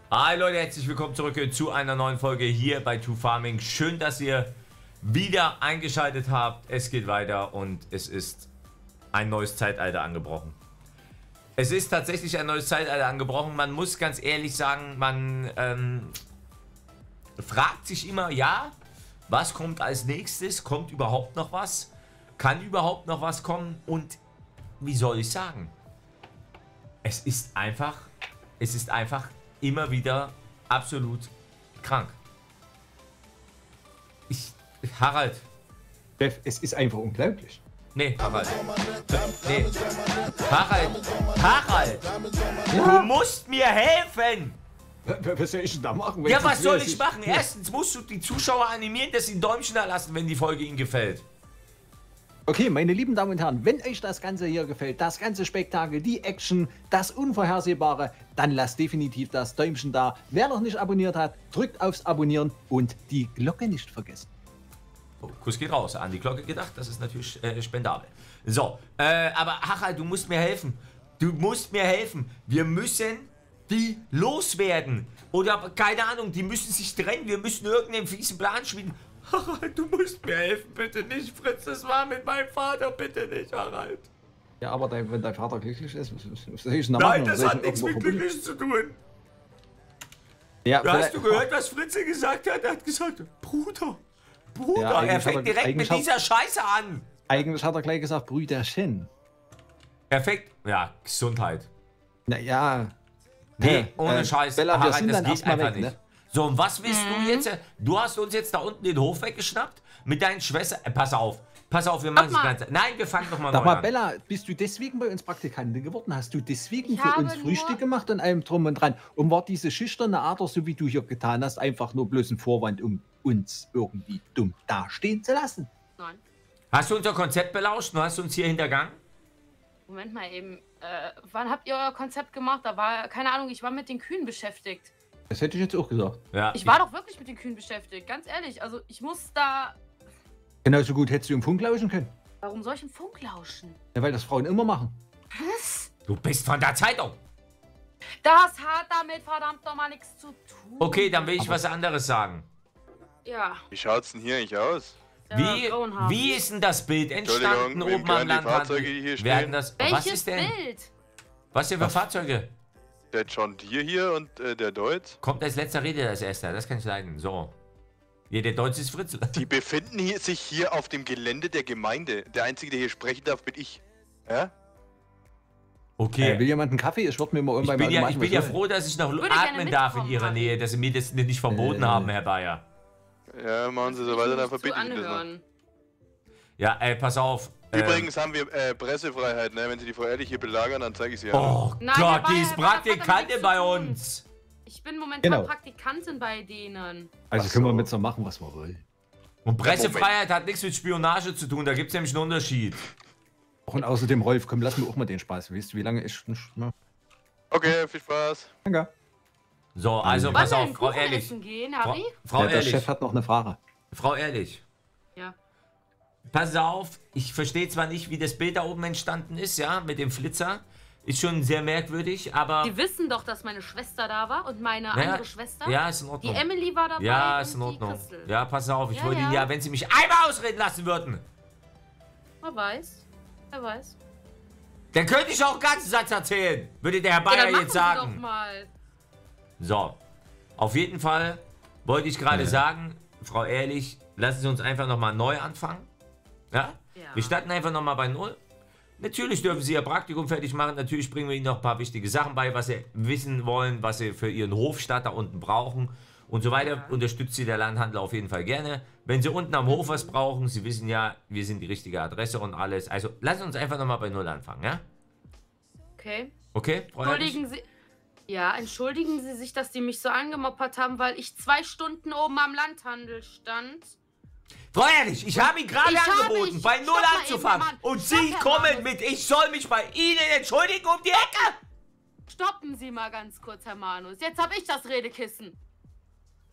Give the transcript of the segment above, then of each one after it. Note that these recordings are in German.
Hi Leute, herzlich willkommen zurück zu einer neuen Folge hier bei TwoFarming. Schön, dass ihr wieder eingeschaltet habt. Es geht weiter und es ist ein neues Zeitalter angebrochen. Es ist tatsächlich ein neues Zeitalter angebrochen. Man muss ganz ehrlich sagen, man fragt sich immer, ja, was kommt als nächstes? Kommt überhaupt noch was? Kann überhaupt noch was kommen? Und wie soll ich sagen? Es ist einfach immer wieder absolut krank. Harald. Chef, es ist einfach unglaublich. Nee, Harald. Nee. Harald! Ja. Du musst mir helfen! Was soll ich denn da machen? Ja, was soll ich machen? Erstens musst du die Zuschauer animieren, dass sie ein Däumchen da lassen, wenn die Folge ihnen gefällt. Okay, meine lieben Damen und Herren, wenn euch das Ganze hier gefällt, das ganze Spektakel, die Action, das Unvorhersehbare, dann lasst definitiv das Däumchen da. Wer noch nicht abonniert hat, drückt aufs Abonnieren und die Glocke nicht vergessen. Oh, Kuss geht raus. An die Glocke gedacht, das ist natürlich spendabel. So, aber Harald, du musst mir helfen. Du musst mir helfen. Wir müssen die loswerden. Oder, keine Ahnung, die müssen sich trennen. Wir müssen irgendeinen fiesen Plan schmieden. Harald, du musst mir helfen, bitte nicht, Fritz. Das war mit meinem Vater, bitte nicht, Harald. Ja, aber wenn dein Vater glücklich ist, was soll ich denn da machen? Nein, das hat nichts mit glücklich zu tun. Ja, hast du gehört, was Fritze gesagt hat? Er hat gesagt, Bruder, ja, er fängt direkt mit dieser Scheiße an. Eigentlich hat er gleich gesagt, Brüderchen. Perfekt. Ja, Gesundheit. Naja. Nee, ohne Scheiß, Bella, wir Harald, sind das dann geht erstmal einfach weg, nicht. ne? So, und was willst du jetzt? Du hast uns jetzt da unten den Hof weggeschnappt mit deinen Schwestern. Pass auf, wir machen das Ganze. Nein, wir fangen nochmal neu an. Sag mal, Bella, bist du deswegen bei uns Praktikantin geworden? Hast du deswegen für uns Frühstück gemacht und allem drum und dran? Und war diese schüchterne Ader, so wie du hier getan hast, einfach nur bloß ein Vorwand, um uns irgendwie dumm dastehen zu lassen? Nein. Hast du unser Konzept belauscht und hast uns hier hintergangen? Moment mal eben. Wann habt ihr euer Konzept gemacht? Da war, keine Ahnung, ich war mit den Kühen beschäftigt. Das hätte ich jetzt auch gesagt. Ja, Ich war doch wirklich mit den Kühen beschäftigt, ganz ehrlich. Also ich muss da... Genauso gut hättest du im Funk lauschen können. Warum soll ich im Funk lauschen? Ja, weil das Frauen immer machen. Was? Du bist von der Zeitung. Das hat damit verdammt nochmal nichts zu tun. Okay, dann will ich was anderes sagen. Ja. Wie schaut's denn hier eigentlich aus? Wie ist denn das Bild entstanden wem oben am gehören die Fahrzeuge, die hier stehen? Was Welches ist denn? Bild? Was denn für Fahrzeuge? Der John Deere hier und der Deutz. Kommt als letzter Rede das erste, das kann ich leiden. So. Ja, der Deutsche ist Fritz. Die befinden sich hier auf dem Gelände der Gemeinde. Der Einzige, der hier sprechen darf, bin ich. Ja? Okay. Will jemand einen Kaffee? Ich würde mir mal irgendwann Ich bin ja froh, dass ich noch atmen darf in Ihrer Nähe, dass Sie mir das nicht verboten haben, Herr Bayer. Ja, machen Sie so weiter, dann verbitte ich das noch. Anhören. Ja, pass auf. Übrigens haben wir Pressefreiheit, ne? Wenn Sie die Frau Ehrlich hier belagern, dann zeige ich sie an. Oh Nein, Gott, Herr die Bayer, ist Herr Bayer, das Praktikantin hat damit bei nichts zu tun. uns. Ich bin momentan Genau. Praktikantin bei denen. Also Ach können wir so. mit so machen, was wir wollen. Und Pressefreiheit hat nichts mit Spionage zu tun, da gibt es nämlich einen Unterschied. Und außerdem, Rolf, komm, lass mir auch mal den Spaß. Weißt du, wie lange ich nicht mehr? Okay, viel Spaß. Danke. So, also Wollen pass wir auf, einen Frau Kuchen Ehrlich. essen gehen, Harry? Frau Der Ehrlich. Chef hat noch eine Frage. Frau Ehrlich. Ja. Pass auf, ich verstehe zwar nicht, wie das Bild da oben entstanden ist, ja, mit dem Flitzer. Ist schon sehr merkwürdig, aber... Die wissen doch, dass meine Schwester da war und meine andere Schwester. Ja, ist in Die Ordnung. Emily war dabei. Ja, und ist in die Ordnung. Christel. Ja, pass auf, ich Ja, wollte Ihnen ja. ja, wenn Sie mich einmal ausreden lassen würden, Wer weiß. Wer weiß. dann könnte ich auch einen ganzen Satz erzählen, würde der Herr Ja, Bayer dann machen jetzt Sie doch sagen. mal. So, auf jeden Fall wollte ich gerade sagen, Frau Ehrlich, lassen Sie uns einfach nochmal neu anfangen. Ja? Ja. Wir starten einfach nochmal bei Null. Natürlich dürfen Sie Ihr Praktikum fertig machen. Natürlich bringen wir Ihnen noch ein paar wichtige Sachen bei, was Sie wissen wollen, was Sie für Ihren Hofstaat da unten brauchen und so weiter. Unterstützt Sie der Landhandel auf jeden Fall gerne. Wenn Sie unten am Hof was brauchen, Sie wissen ja, wir sind die richtige Adresse und alles. Also lassen Sie uns einfach nochmal bei Null anfangen, ja? Okay. Okay, Frau Ehrlich? Entschuldigen Sie sich, dass die mich so angemoppert haben, weil ich 2 Stunden oben am Landhandel stand. Frau Ehrlich, ich habe Ihnen gerade angeboten, bei Null Stopp mal anzufangen. eben, Mann. Und Stopp, Sie Herr kommen Manus. mit, ich soll mich bei Ihnen entschuldigen um die Ecke. Stoppen Sie mal ganz kurz, Herr Manus. Jetzt habe ich das Redekissen.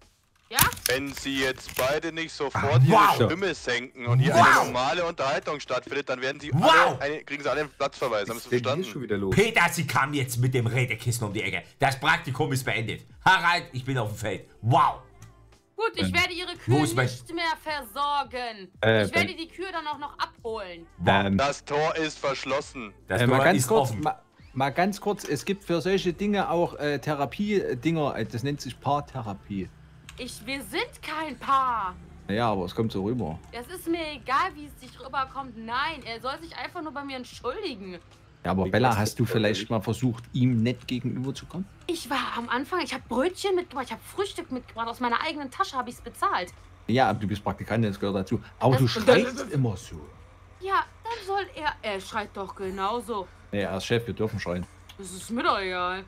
Ja? Wenn Sie jetzt beide nicht sofort Ihre Stimme senken und hier eine normale Unterhaltung stattfindet, dann werden Sie kriegen Sie alle einen Platzverweis. Haben Sie verstanden? Schon wieder los. Peter, Sie kamen jetzt mit dem Redekissen um die Ecke. Das Praktikum ist beendet. Harald, ich bin auf dem Feld. Wow. Gut, ich werde Ihre Wo Kühe ist mein- nicht mehr versorgen. Ich werde die Kühe dann auch noch abholen. Das Tor ist verschlossen. Das mal Tor ganz ist kurz, offen. mal ganz kurz, es gibt für solche Dinge auch Therapiedinger, das nennt sich Paartherapie. Wir sind kein Paar. Ja, aber es kommt so rüber. Es ist mir egal, wie es sich rüberkommt. Nein, er soll sich einfach nur bei mir entschuldigen. Ja, aber Bella, hast du vielleicht mal versucht, ihm nett gegenüberzukommen? Ich war am Anfang, ich habe Brötchen mitgebracht, ich habe Frühstück mitgebracht. Aus meiner eigenen Tasche habe ich es bezahlt. Ja, aber du bist Praktikantin, das gehört dazu. Aber Das- du schreist immer so. Ja, dann soll er... Er schreit doch genauso. Nee, er ist Chef, wir dürfen schreien. Das ist mir doch egal.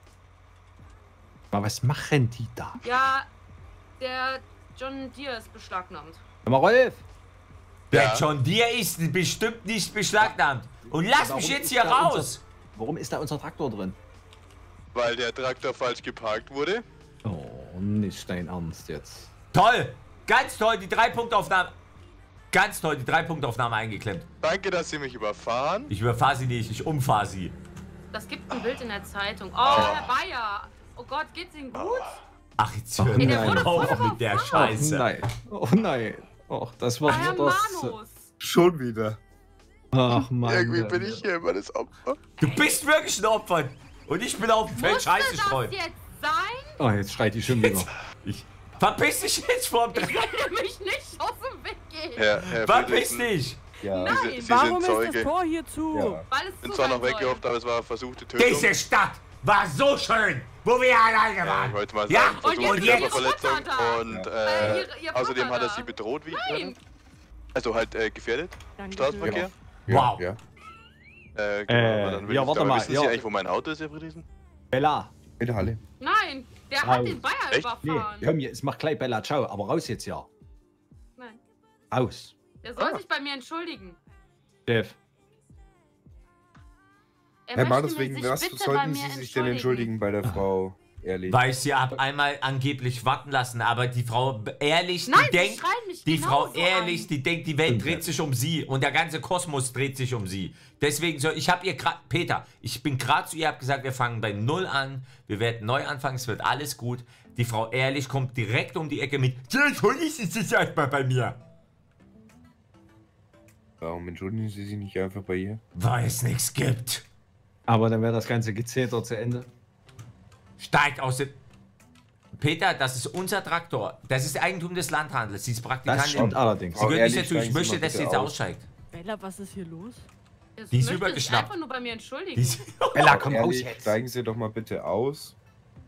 Aber was machen die da? Ja, der John Deere ist beschlagnahmt. Hör mal, Rolf! Der John Deere ist bestimmt nicht beschlagnahmt. Und lass mich jetzt hier raus. Warum ist da unser Traktor drin? Weil der Traktor falsch geparkt wurde. Oh, nicht dein Ernst jetzt. Toll. Ganz toll, die 3-Punkte-Aufnahme. Ganz toll, die 3-Punkte-Aufnahme eingeklemmt. Danke, dass Sie mich überfahren. Ich überfahre sie nicht, ich umfahre sie. Das gibt ein Bild in der Zeitung. Oh, Herr Bayer. Oh Gott, geht's Ihnen gut? Ach, jetzt hör Ey, der wurde auf voll mit der überfahren. Scheiße. nein. Oh nein. Och, das war Herr das. Manus. Schon wieder. Ach Mann. Irgendwie bin ich hier immer das Opfer. Du bist wirklich ein Opfer. Und ich bin auf dem Feld Musste Scheiße das streuen. jetzt sein? Oh, jetzt schreit die schon wieder. Verpiss dich jetzt vom Ich werde mich nicht aus dem Weg gehen. Herr Verpiss Friedrichsen, dich. Ja. Nein, Sie Warum sind ist das Zeuge. Tor hier zu? Ja. weil es Bin zu zwar sein noch soll. weggehofft, aber es war versuchte Tötung. Diese Stadt war so schön, wo wir alleine Ich waren. wollte mal Ja, sagen, und versuchte jetzt Ihre Körperverletzung Mutter da. und Ihr außerdem Vater hat er da. Sie bedroht, wie ich höre. Nein. Also halt gefährdet, Dankeschön. Straßenverkehr. Wow. Ja. Genau, aber dann will ja, ich, warte aber mal, wissen ja. Sie eigentlich, wo mein Auto ist, Herr Friedrichsen? Bella. In der Halle. Nein, der Raus. hat den Bayer Echt? Nee, überfahren. hör mir, es macht gleich Bella. Ciao, aber raus jetzt ja. Nein, Aus. der soll sich bei mir entschuldigen. Chef. Er Herr möchte Manus, mich wegen sich was bitte bei sollten mir Sie sich denn entschuldigen bei der Frau? Ehrlich. Weil ich sie ab einmal angeblich warten lassen, aber die Frau ehrlich, Nein, die sie denkt, schreien mich die Frau genauso ehrlich, an. die denkt, die Welt dreht sich um sie und der ganze Kosmos dreht sich um sie. Deswegen soll ich habe ihr gerade, Peter, ich bin gerade zu ihr, habe gesagt, wir fangen bei Null an, wir werden neu anfangen, es wird alles gut. Die Frau ehrlich kommt direkt um die Ecke mit, ja, entschuldigen Sie sich erstmal bei mir. Warum entschuldigen Sie sich nicht einfach bei ihr? Weil es nichts gibt. Aber dann wäre das ganze Gezeter zu Ende. Steigt aus dem... Peter, das ist unser Traktor. Das ist Eigentum des Landhandels. Sie ist Das Praktikantin. stimmt allerdings. Sie gehört nicht ehrlich, dazu. Ich steigen Sie möchte, mal dass sie bitte jetzt aus. aussteigt. Bella, was ist hier los? Das Die ist möchte sich übergeschnappt. einfach nur bei mir entschuldigen. Die ist- Bella, komm raus Ehrlich, jetzt. steigen Sie doch mal bitte aus.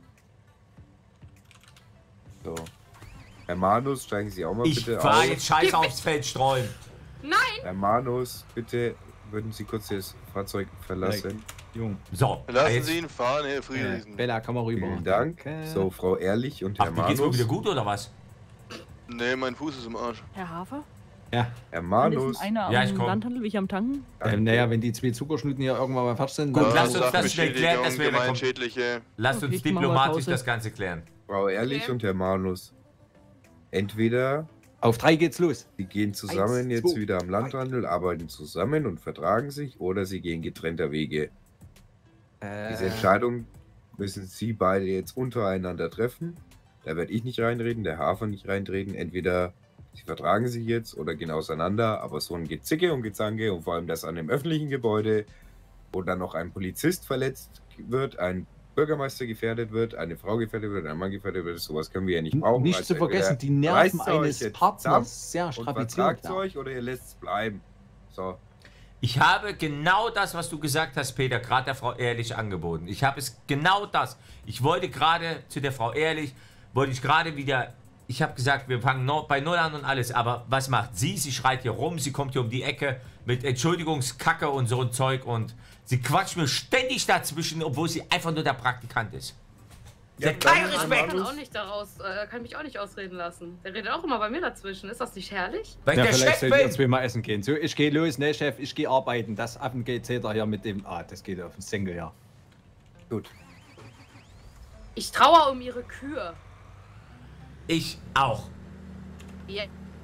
So. Herr Manus, steigen Sie auch mal Ich bitte fahre aus. jetzt Scheiße aufs Feld streuen. Nein, Herr Manus, bitte würden Sie kurz das Fahrzeug verlassen. Jung. So, Lassen jetzt- Sie ihn fahren, Herr Friedrichsen. Bella, komm mal rüber. Vielen Dank. Danke. So, Frau Ehrlich und Ach, Herr mir geht's wohl Manus. wieder gut, oder was? Nee, mein Fuß ist im Arsch. Herr Hafer? Ja. Herr Ist Manus. einer Ja, ich am komm. Landhandel, wie ich am Tanken? Naja, wenn die zwei Zuckerschnitten hier irgendwann mal fertig sind, Gut, dann lass uns das Sachbeschädigung, schnell klären, dass wir da kommen. gemeinschädliche. Lasst Okay, uns ich mach mal diplomatisch Pause. das Ganze klären. Frau Ehrlich Okay. und Herr Manus. Entweder auf 3 geht's los. sie gehen zusammen 1, jetzt 2, wieder am Landhandel, arbeiten zusammen und vertragen sich, oder sie gehen getrennter Wege. Diese Entscheidung müssen Sie beide jetzt untereinander treffen. Da werde ich nicht reinreden, der Hafer nicht reintreten. Entweder sie vertragen sich jetzt oder gehen auseinander, aber so ein Gezicke und Gezanke und vor allem das an einem öffentlichen Gebäude, wo dann noch ein Polizist verletzt wird, ein Bürgermeister gefährdet wird, eine Frau gefährdet wird, ein Mann gefährdet wird, sowas können wir ja nicht brauchen. Nicht Also zu vergessen, entweder die Nerven reißt ihr euch eines jetzt Partners sehr und strapaziert. vertragt Ja. euch oder ihr lässt es bleiben. So. Ich habe genau das, was du gesagt hast, Peter, gerade der Frau Ehrlich angeboten. Ich habe es genau das. Ich wollte gerade zu der Frau Ehrlich, wollte ich gerade wieder, ich habe gesagt, wir fangen bei Null an und alles, aber was macht sie? Sie schreit hier rum, sie kommt hier um die Ecke mit Entschuldigungskacke und so ein Zeug und sie quatscht mir ständig dazwischen, obwohl sie einfach nur der Praktikant ist. Sie Ja, hat keinen dann- Respekt, kann auch nicht kann mich auch nicht ausreden lassen. Der redet auch immer bei mir dazwischen. Ist das nicht herrlich? weil ich Ja, der vielleicht Chef sollt ihr bin. zweimal essen gehen. So, ich gehe los, ne, Chef, ich gehe arbeiten. Das Affengezeter hier mit dem. Ah, das geht auf den Senkel, ja. Gut. Ich trauere um ihre Kühe. Ich auch. Ja.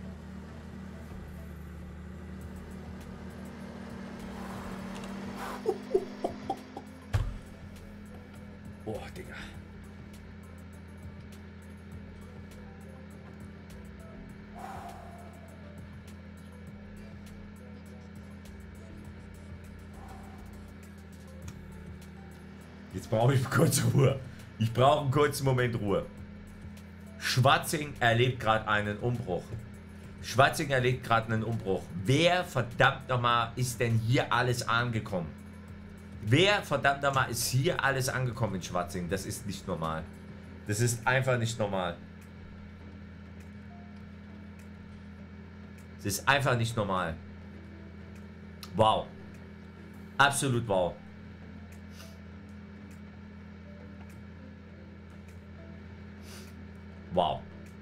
Oh, Digga. Jetzt brauche ich kurz Ruhe. Ich brauche einen kurzen Moment Ruhe. Schwarzing erlebt gerade einen Umbruch. Schwarzing erlebt gerade einen Umbruch. Wer verdammt nochmal ist denn hier alles angekommen? Wer verdammt nochmal ist hier alles angekommen in Schwarzing? Das ist nicht normal. Das ist einfach nicht normal. Das ist einfach nicht normal. Wow. Absolut wow. Wow.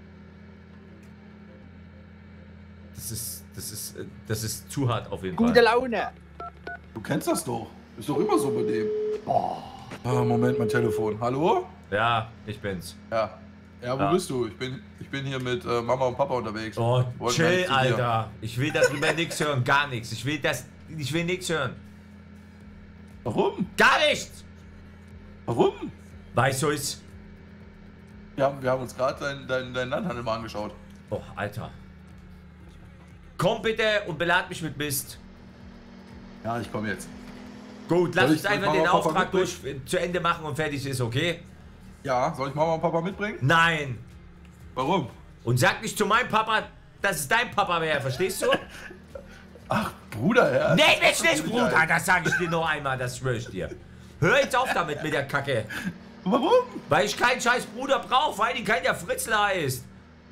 Das ist zu hart auf jeden Fall. Gute Laune. Du kennst das doch. Ist doch immer so bei dem. Oh. Ah, Moment, mein Telefon. Hallo? Ja, ich bin's. Ja. Ja, wo bist du? Ich bin hier mit Mama und Papa unterwegs. Oh, Wollten chill, eigentlich zu dir. Alter. Ich will darüber nichts hören, gar nichts. Ich will nichts hören. Warum? Gar nichts! Warum? Weißt du es? Wir haben uns gerade deinen Landhandel mal angeschaut. Oh, Alter. Komm bitte und belad mich mit Mist. Ja, ich komme jetzt. Gut, lass Soll uns ich einfach Mama den und Papa Auftrag mitbringen? zu Ende machen und fertig ist, okay? Ja, soll ich Mama und Papa mitbringen? Nein! Warum? Und sag nicht zu meinem Papa, dass es dein Papa wäre, verstehst du? Ach, Bruder, ja. Nee, nicht Bruder, das sage ich dir noch einmal, das schwöre ich dir. Hör jetzt auf damit mit der Kacke. Warum? Weil ich keinen scheiß Bruder brauche, weil ihn kein der Fritzler heißt.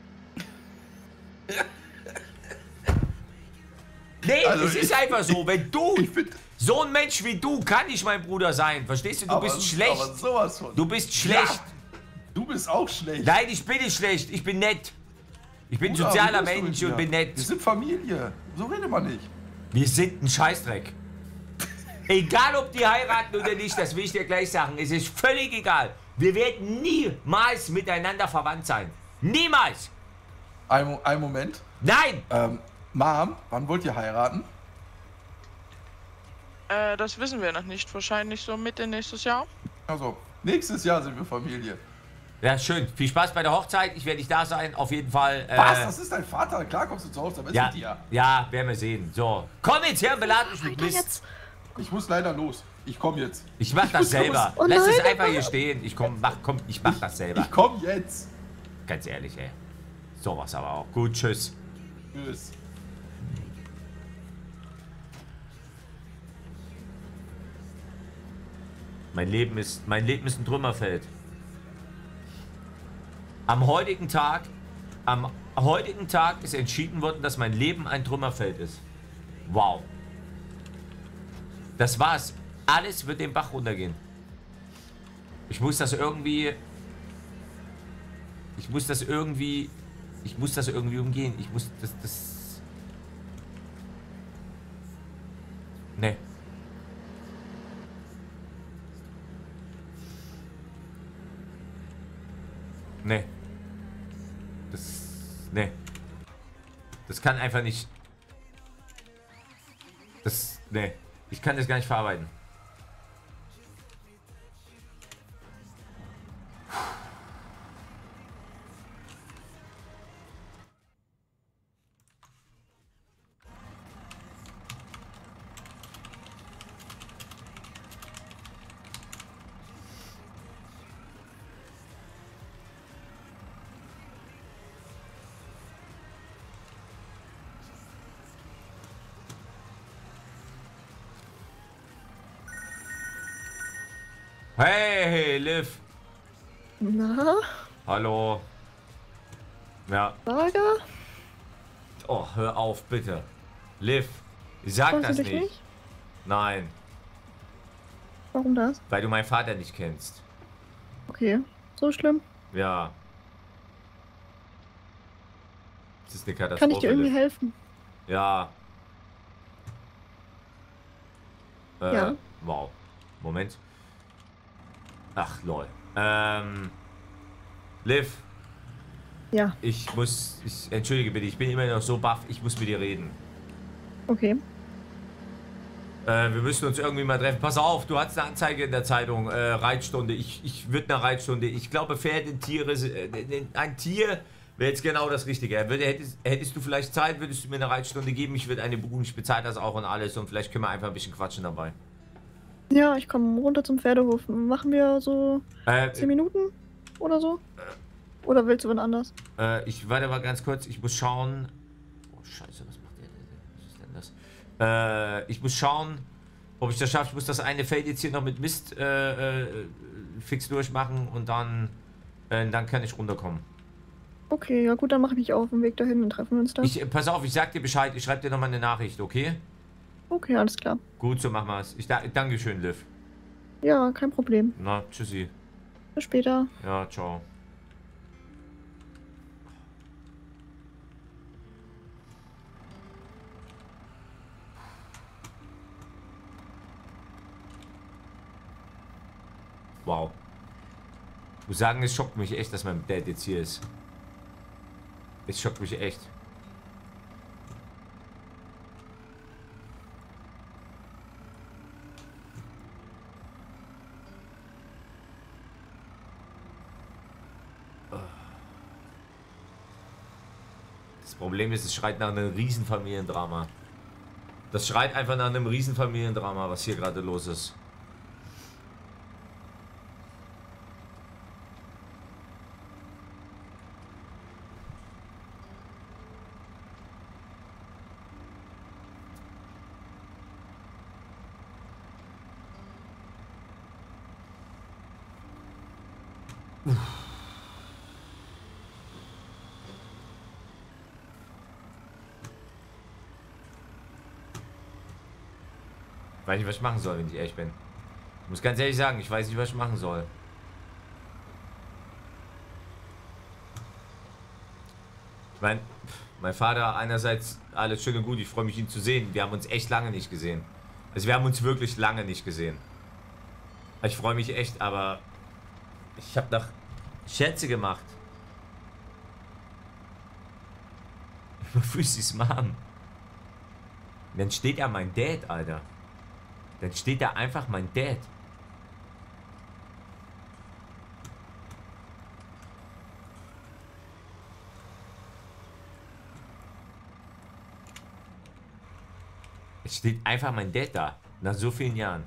Nee, Also es ist einfach so, wenn du, find- so ein Mensch wie du, kann nicht mein Bruder sein, verstehst du? Du bist schlecht. Aber sowas von. Du bist schlecht. Ja, du bist auch schlecht. Nein, ich bin nicht schlecht, ich bin nett. Ich bin Bruder, sozialer wie bist du Mensch mit und mir? bin nett. Wir sind Familie. So redet man nicht. Wir sind ein Scheißdreck. Egal, ob die heiraten oder nicht, das will ich dir gleich sagen. Es ist völlig egal. Wir werden niemals miteinander verwandt sein. Niemals. Ein Moment. Nein. Mom, wann wollt ihr heiraten? Das wissen wir noch nicht. Wahrscheinlich so Mitte nächstes Jahr. Also, nächstes Jahr sind wir Familie. Ja, schön. Viel Spaß bei der Hochzeit. Ich werde nicht da sein. Auf jeden Fall. Was? Das ist dein Vater? Klar kommst du zu Hause, aber ist Ja, mit dir. ja, werden wir sehen. So. Komm jetzt her und belad mich mit Mist. Ich muss leider los. Ich komme jetzt. Ich mach das muss selber. los. Lass es einfach hier stehen. Ich mach das selber. Ich komme jetzt. Ganz ehrlich, ey. Sowas aber auch. Gut, tschüss. Tschüss. Mein Leben ist ein Trümmerfeld. Am heutigen Tag ist entschieden worden, dass mein Leben ein Trümmerfeld ist. Wow. Das war's. Alles wird den Bach runtergehen. Ich muss das irgendwie umgehen. Ich muss das. Nee. Nee. Nee. Das kann einfach nicht. Nee. Ich kann das gar nicht verarbeiten. Hey, Liv. Na, Hallo. Ja. Saga? Oh, hör auf, bitte. Liv, sag Freust das du dich nicht. Nein, Warum das? weil du meinen Vater nicht kennst. Okay, so schlimm. Ja. Das ist eine Katastrophe. Kann ich dir irgendwie Liv. helfen? Ja. Ja. Wow. Moment. Ach, lol. Liv. Ja. Entschuldige bitte, ich bin immer noch so baff, ich muss mit dir reden. Okay. Wir müssen uns irgendwie mal treffen. Pass auf, du hast eine Anzeige in der Zeitung, Reitstunde. Ich würde eine Reitstunde. Ich glaube, Pferde, Tiere, ein Tier wäre jetzt genau das Richtige. Hättest du vielleicht Zeit, würdest du mir eine Reitstunde geben? Ich würde eine buchen, ich bezahle das auch und alles und vielleicht können wir einfach ein bisschen quatschen dabei. Ja, ich komme runter zum Pferdehof. Machen wir so 10 Minuten oder so? Oder willst du wann anders? Ich warte mal ganz kurz, ich muss schauen. Oh Scheiße, was macht der denn? Was ist denn das? Ich muss schauen, ob ich das schaffe. Ich muss das eine Feld jetzt hier noch mit Mist fix durchmachen und dann kann ich runterkommen. Okay, ja gut, dann mache ich mich auf den Weg dahin und treffen wir uns da. Pass auf, ich sag dir Bescheid, ich schreibe dir nochmal eine Nachricht, okay? Okay, alles klar. Gut, so machen wir es. Dankeschön, Liv. Ja, kein Problem. Na, tschüssi. Bis später. Ja, ciao. Wow. Ich muss sagen, es schockt mich echt, dass mein Dad jetzt hier ist. Es schockt mich echt. Das Problem ist, es schreit nach einem Riesenfamiliendrama. Das schreit einfach nach einem Riesenfamiliendrama, was hier gerade los ist. Ich weiß nicht, was ich machen soll, wenn ich ehrlich bin. Ich muss ganz ehrlich sagen, ich weiß nicht, was ich machen soll. Ich meine, mein Vater einerseits alles schön und gut, ich freue mich, ihn zu sehen. Wir haben uns echt lange nicht gesehen. Also wir haben uns wirklich lange nicht gesehen. Ich freue mich echt, aber ich habe noch Scherze gemacht. Über Füßis Mom. Und dann steht da mein Dad, Alter. Dann steht da einfach mein Dad. Es steht einfach mein Dad da. Nach so vielen Jahren.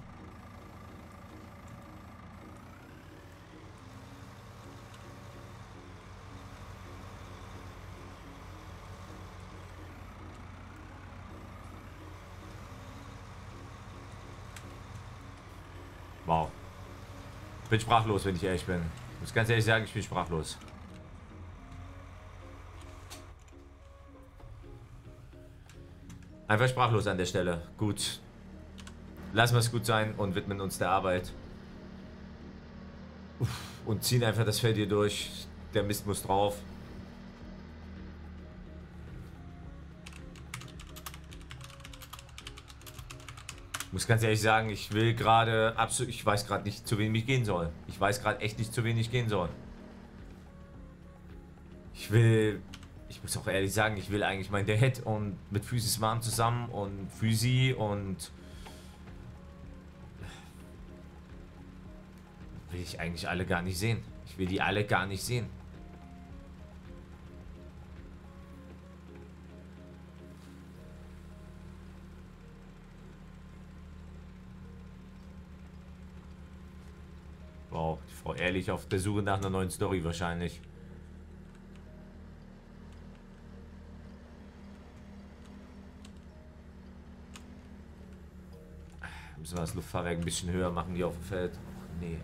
Wow. Ich bin sprachlos, wenn ich ehrlich bin. Ich muss ganz ehrlich sagen, ich bin sprachlos. Einfach sprachlos an der Stelle. Gut. Lassen wir es gut sein und widmen uns der Arbeit. Und ziehen einfach das Feld hier durch. Der Mist muss drauf. Ich muss ganz ehrlich sagen, ich will gerade absolut, ich weiß gerade nicht, zu wem ich gehen soll. Ich weiß gerade echt nicht, zu wem ich gehen soll. Ich muss auch ehrlich sagen, ich will eigentlich mein Dad und mit Füßis Mom zusammen und Füsi und will ich eigentlich alle gar nicht sehen. Ich will die alle gar nicht sehen. Wow, die Frau Ehrlich auf der Suche nach einer neuen Story wahrscheinlich. Müssen wir das Luftfahrwerk ein bisschen höher machen hier auf dem Feld. Ach, nee, ey.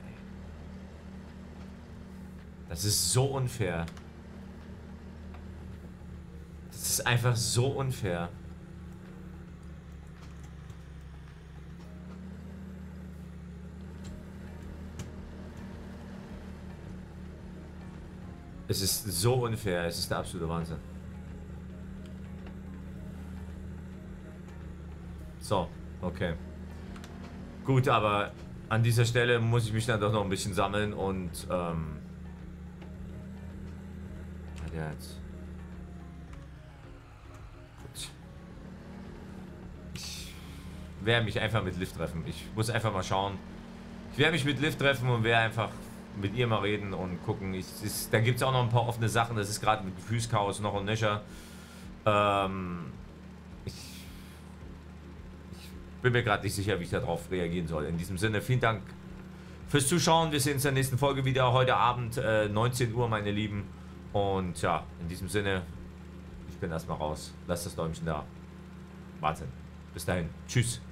Das ist so unfair. Das ist einfach so unfair. Es ist so unfair, es ist der absolute Wahnsinn. So, okay. Gut, aber an dieser Stelle muss ich mich dann doch noch ein bisschen sammeln und hat er jetzt... Gut. Ich werde mich einfach mit Liv treffen. Ich muss einfach mal schauen. Ich werde mich mit Liv treffen und werde einfach mit ihr mal reden und gucken. Da gibt es auch noch ein paar offene Sachen. Das ist gerade mit Gefühlschaos noch und nöcher. Ich bin mir gerade nicht sicher, wie ich darauf reagieren soll. In diesem Sinne, vielen Dank fürs Zuschauen. Wir sehen uns in der nächsten Folge wieder. Heute Abend, 19 Uhr, meine Lieben. Und ja, in diesem Sinne, ich bin erstmal raus. Lasst das Däumchen da. Wahnsinn. Bis dahin. Tschüss.